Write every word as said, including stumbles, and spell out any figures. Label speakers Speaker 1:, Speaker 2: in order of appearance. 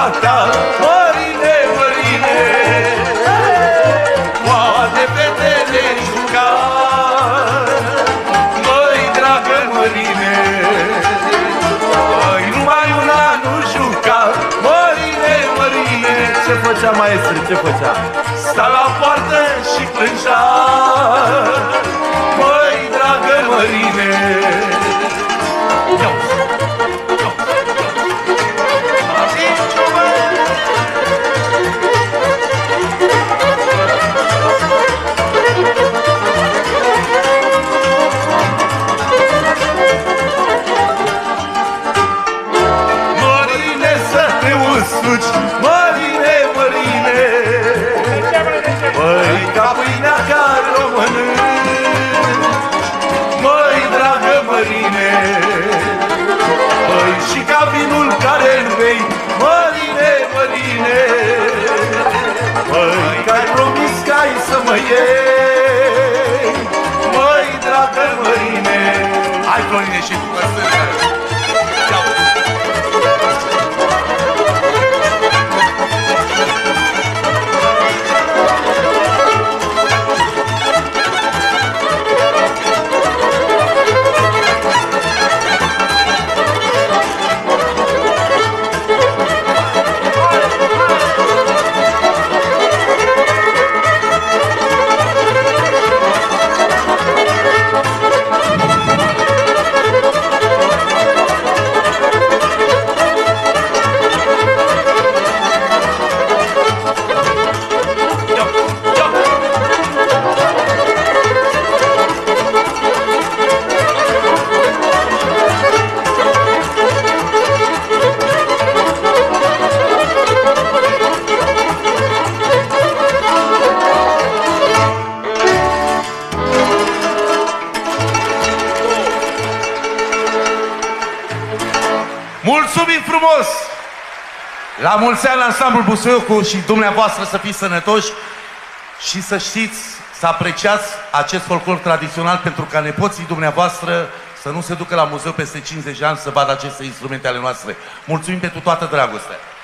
Speaker 1: ta, Mărine, Mărine, poate fetele juca. Măi, dragă Mărine, măi, numai una nu juca. Mărine, Mărine,
Speaker 2: Ce făcea, maestre, ce făcea?
Speaker 1: sta la poartă și plângea. Măi, dragă Mărine, ia-o-ți, ia-o-ți, Mărine, să te usuci, Mărine, Mărine, măi, ca pâinea care o mănânci. Măi, dragă Mărine, măi, și ca vinul care-l bei. Mărine, Mărine, măi, că-ai promis că ai să mă iei. Măi, dragă Mărine, hai, Florine, și tu, măsările. Mulțumim frumos! La mulți ani, ansamblul Busuiocu și dumneavoastră să fiți sănătoși și să știți, să apreciați acest folclor tradițional, pentru ca nepoții dumneavoastră să nu se ducă la muzeu peste cincizeci de ani să vadă aceste instrumente ale noastre. Mulțumim pentru toată dragostea!